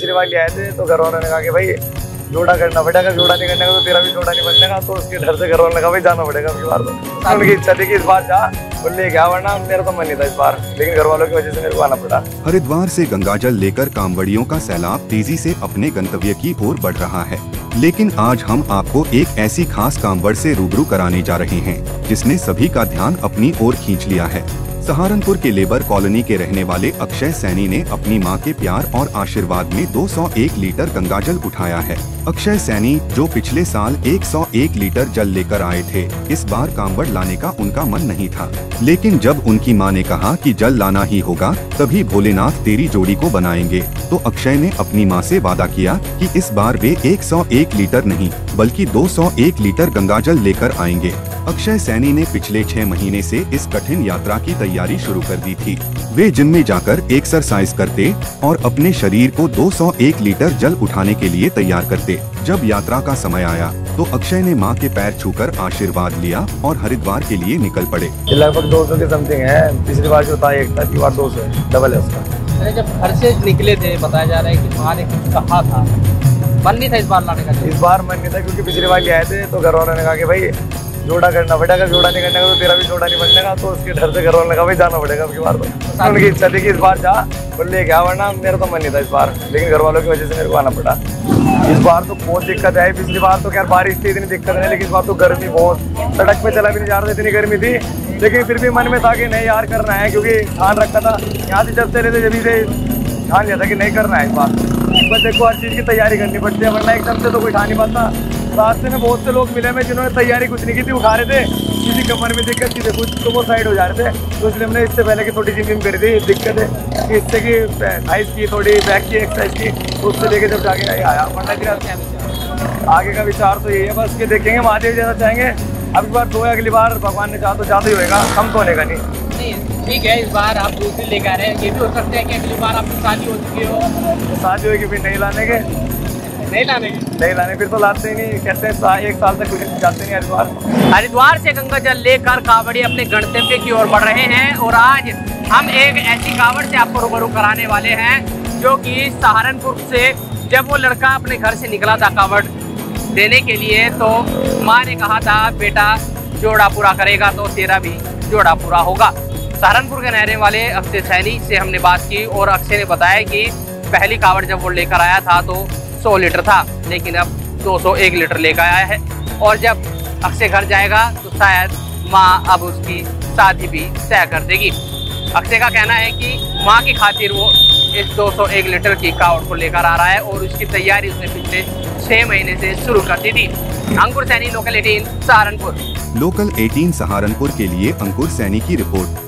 पिछली बार ले आए थे तो घर वालों ने कहा कि भाई जोड़ा करना पड़ेगा, जोड़ा नहीं करने का तो तेरा भी जोड़ा नहीं बनने, तो उसके डर से घर वालों ने कहा भाई जाना पड़ेगा इस बार। तो उनकी इच्छा थी कि इस बार जा और ले गया, वरना मेरा तो मन नहीं था इस बार, लेकिन घर वालों की वजह से मेरे को आना पड़ा। हरिद्वार से गंगाजल लेकर कांवड़ियों का सैलाब तेजी से अपने गंतव्य की ओर बढ़ रहा है, लेकिन आज हम आपको एक ऐसी खास कांवड़ से रूबरू कराने जा रहे हैं जिसने सभी का ध्यान अपनी ओर खींच लिया है। सहारनपुर के लेबर कॉलोनी के रहने वाले अक्षय सैनी ने अपनी मां के प्यार और आशीर्वाद में 201 लीटर गंगाजल उठाया है। अक्षय सैनी जो पिछले साल 101 लीटर जल लेकर आए थे, इस बार कांवड़ लाने का उनका मन नहीं था, लेकिन जब उनकी मां ने कहा कि जल लाना ही होगा तभी भोलेनाथ तेरी जोड़ी को बनाएंगे, तो अक्षय ने अपनी मां से वादा किया कि इस बार वे 101 लीटर नहीं बल्कि 201 लीटर गंगाजल लेकर आएंगे। अक्षय सैनी ने पिछले 6 महीने से इस कठिन यात्रा की तैयारी शुरू कर दी थी। वे जिम में जाकर एक्सरसाइज करते और अपने शरीर को 201 लीटर जल उठाने के लिए तैयार करते। जब यात्रा का समय आया तो अक्षय ने मां के पैर छूकर आशीर्वाद लिया और हरिद्वार के लिए निकल पड़े। लगभग 200 के समथिंग है, पिछली बार जो था 1 था, इस बार 200 है, डबल है उसका। जब घर से निकले थे बताया जा रहा है कि मां ने कुछ कहा था, मन नहीं था इस बार लाने का? इस बार मन नहीं था क्योंकि पिछली बार ले आए थे तो घर वालों ने कहा कि भाई जोड़ा करना पड़ेगा, जोड़ा नहीं करने का तो तेरा भी जोड़ा नहीं बनने का, तो उसके डर से घर वालों ने कहा भाई जाना पड़ेगा अब की बार। तो उनकी इच्छा थी कि इस बार जा और ले गया, वरना मेरा तो मन नहीं था इस बार, लेकिन घर वालों की वजह से मेरे को आना पड़ा। इस बार तो बहुत दिक्कत है, पिछली बार तो खैर बारिश थी इतनी दिक्कत नहीं, लेकिन इस बार तो गर्मी बहुत, सड़क पे चला भी नहीं जा रहा था, इतनी गर्मी थी, लेकिन फिर भी मन में था कि नहीं यार करना है, क्योंकि ठान रखा था यहाँ से चलते रहते जब से ठान लिया था कि नहीं करना है इस बार। बस देखो हर चीज़ की तैयारी करनी पड़ती है, वरना एकदम से तो कोई ठान नहीं पाता। रास्ते में बहुत से लोग मिले में जिन्होंने तैयारी कुछ नहीं की थी, उठा रहे थे, किसी कमर में दिक्कत थी, कुछ तो वो साइड हो जा रहे थे, तो इसलिए हमने इससे पहले की थोड़ी जिम करी थी। दिक्कत है कि इससे की थाइस की थोड़ी बैक की एक्सरसाइज की, तो उससे लेके जब जाके आया आगे का विचार तो यही है बस कि देखेंगे महादेव जैसा चाहेंगे, अब इस बार तो अगली बार भगवान ने चाहा तो ज़्यादा ही होएगा, कम तो होने का नहीं। ठीक है, इस बार आप दूसरी लेकर आ रहे हैं, ये भी हो सकता है कि अगली बार आपकी शादी हो चुकी हो, शादी होगी फिर नहीं लाने के, नहीं लाने फिर तो लाते ही नहीं, कहते हैं 1 साल तक कुछ जाते नहीं हरिद्वार। हरिद्वार से गंगाजल लेकर कांवड़ी अपने गंतव्य की ओर बढ़ रहे हैं और आज हम एक ऐसी कांवड़ से आपको रूबरू कराने वाले हैं जो कि सहारनपुर से जब वो लड़का अपने घर से निकला था कांवड़ देने के लिए, तो माँ ने कहा था बेटा जोड़ा पूरा करेगा तो तेरा भी जोड़ा पूरा होगा। सहारनपुर के रहने वाले अक्षय सैनी से हमने बात की और अक्षय ने बताया कि पहली कांवड़ जब वो लेकर आया था तो 100 लीटर था, लेकिन अब 201 लीटर लेकर आया है, और जब अक्षय घर जाएगा तो शायद माँ अब उसकी शादी भी तय कर देगी। अक्षय का कहना है कि माँ की खातिर वो इस 201 लीटर की कांवड़ को लेकर आ रहा है और उसकी तैयारी उसने पिछले 6 महीने से शुरू कर दी थी। अंकुर सैनी, लोकल 18 सहारनपुर। लोकल 18 सहारनपुर के लिए अंकुर सैनी की रिपोर्ट।